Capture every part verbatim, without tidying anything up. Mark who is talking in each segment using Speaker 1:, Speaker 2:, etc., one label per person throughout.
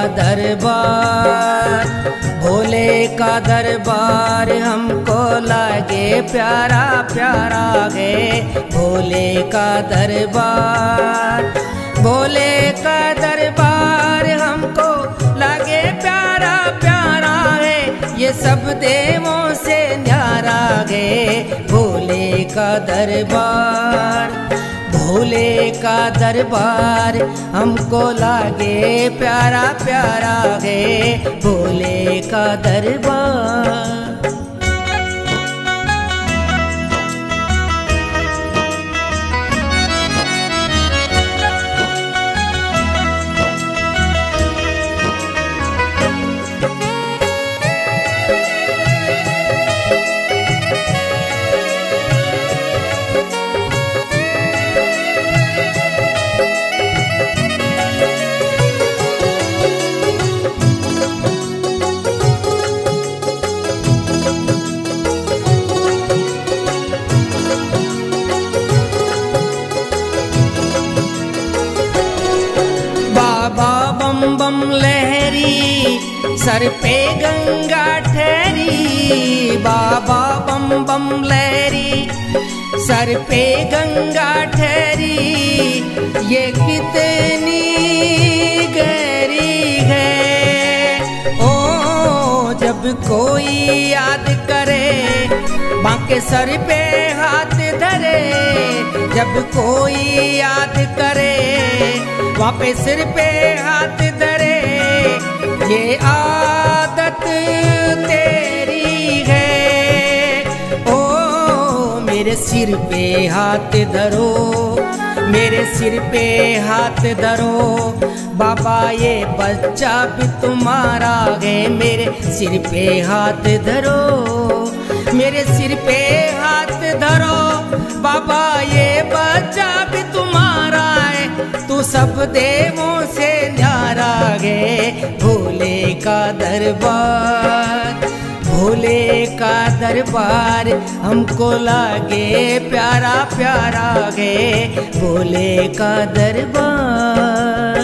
Speaker 1: दरबार, भोले का दरबार हमको लागे प्यारा प्यारा गे। भोले का दरबार, भोले का दरबार हमको लागे प्यारा प्यारा है, ये सब देवों से न्यारा गे। भोले का दरबार, भोले का दरबार हमको लागे प्यारा प्यारा है। भोले का दरबार, बम लहरी सर पे गंगा ठहरी। बाबा बम बम लहरी सर पे गंगा ठहरी, ये कितनी गहरी है। ओ जब कोई याद करे बांके सर पे हाथ धरे, जब कोई याद करे वहाँ पे सिर पे हाथ धरे, ये आदत तेरी है। ओ मेरे सिर पे हाथ धरो, मेरे सिर पे हाथ धरो, बाबा ये बच्चा भी तुम्हारा है। मेरे सिर पे हाथ धरो, मेरे सिर पे हाथ धरो, बाबा ये बच्चा भी तुम्हारा है, तू सब देवों से न्यारा गे। भोले का दरबार, भोले का दरबार हमको लागे प्यारा प्यारा गे। भोले का दरबार,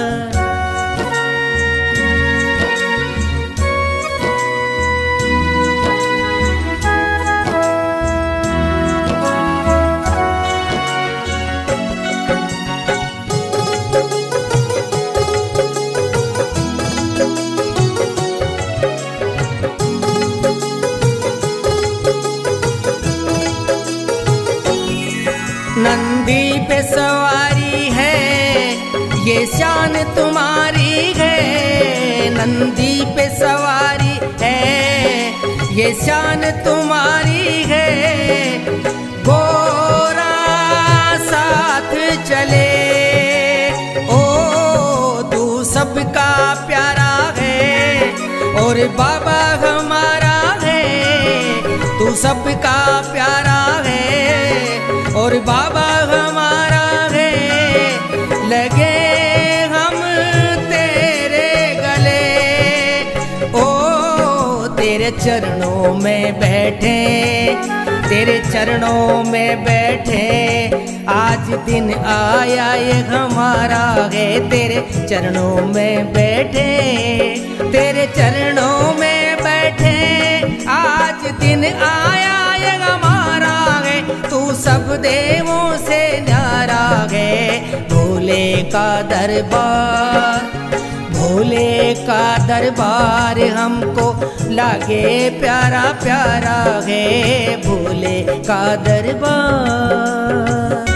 Speaker 1: नंदी पे सवारी है ये शान तुम्हारी है। नंदी पे सवारी है ये शान तुम्हारी है। गोरा साथ चले ओ तू सबका प्यारा है, और बाबा हमारा है, तू सबका प्यारा है, और बाबा हमारा है। लगे हम तेरे गले, ओ तेरे चरणों में बैठे, तेरे चरणों में बैठे, आज दिन आया ये हमारा है। तेरे चरणों में बैठे, तेरे चरणों में बैठे, आज दिन आया ये हमारा है, तू सब देवों से न्यारा है। भोले का दरबार, भोले का दरबार हमको लागे प्यारा प्यारा है। भोले का दरबार,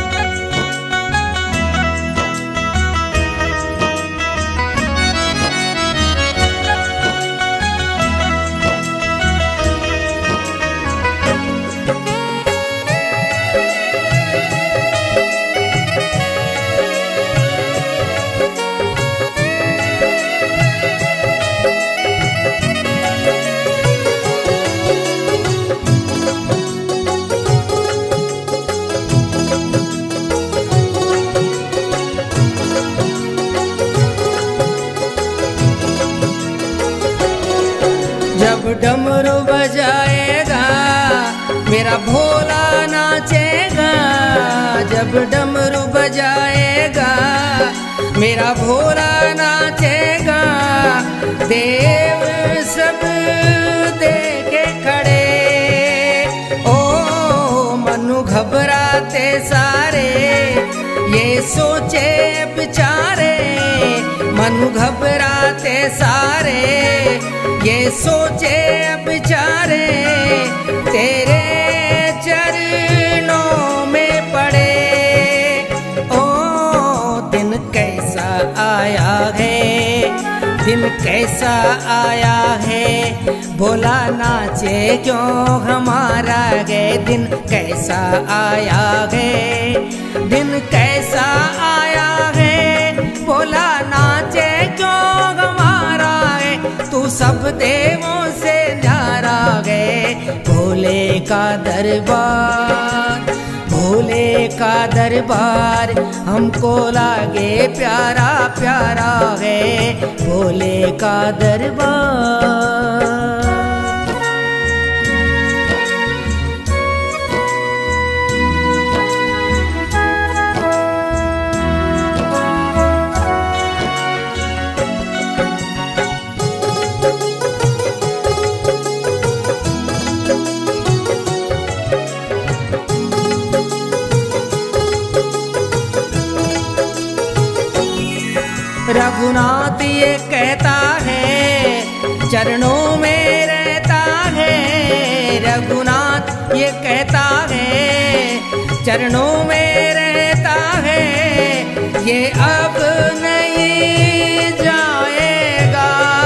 Speaker 1: जब डमरू बजाएगा मेरा भोला नाचेगा। जब डमरू बजाएगा मेरा भोला नाचेगा। देव सब देखे खड़े, ओ मनु घबराते सारे, ये सोचे बेचारे, मनु घबराते सारे, ये सोचे बेचारे, तेरे चरणों में पड़े। ओ दिन कैसा आया है, दिन कैसा आया है, भोला नाचे क्यों हमारा है, दिन कैसा आया है, दिन कैसा आया है, भोला नाचे क्यों हमारा है, तू सब देवों से न्यारा है, भोले का दरबार, भोले का दरबार हमको लागे प्यारा प्यारा है, भोले का दरबार। रघुनाथ ये कहता है चरणों में रहता है, रघुनाथ ये कहता है चरणों में रहता है, ये अब नहीं जाएगा।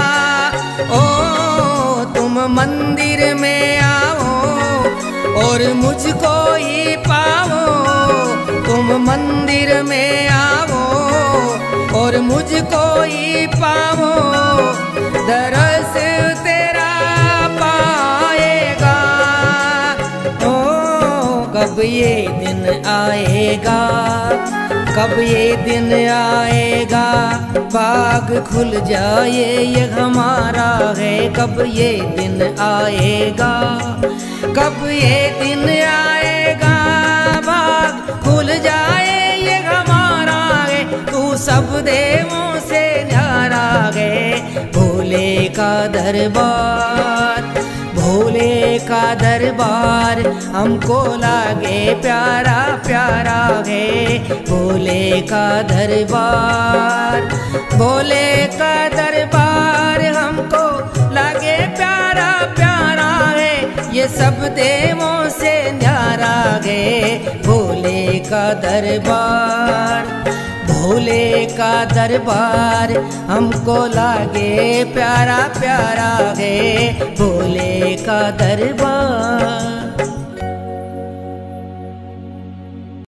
Speaker 1: ओ तुम मंदिर में आओ और मुझको ही पाओ, तुम मंदिर में आओ और मुझको ही पाओ, दरस तेरा पाएगा। ओ कब ये दिन आएगा, कब ये दिन आएगा, बाग खुल जाए ये हमारा है, कब ये दिन आएगा, कब ये दिन आएगा, बाग खुल जाए ये हमारा है, तू सब देवों से न्यारा है, भोले का दरबार, भोले का दरबार हमको लागे प्यारा प्यारा है, भोले का दरबार, भोले का दरबार हमको लागे प्यारा प्यारा है, ये सब देवों से न्यारा है, भोले का दरबार, भोले का दरबार हमको लागे प्यारा प्यारा है, भोले का दरबार।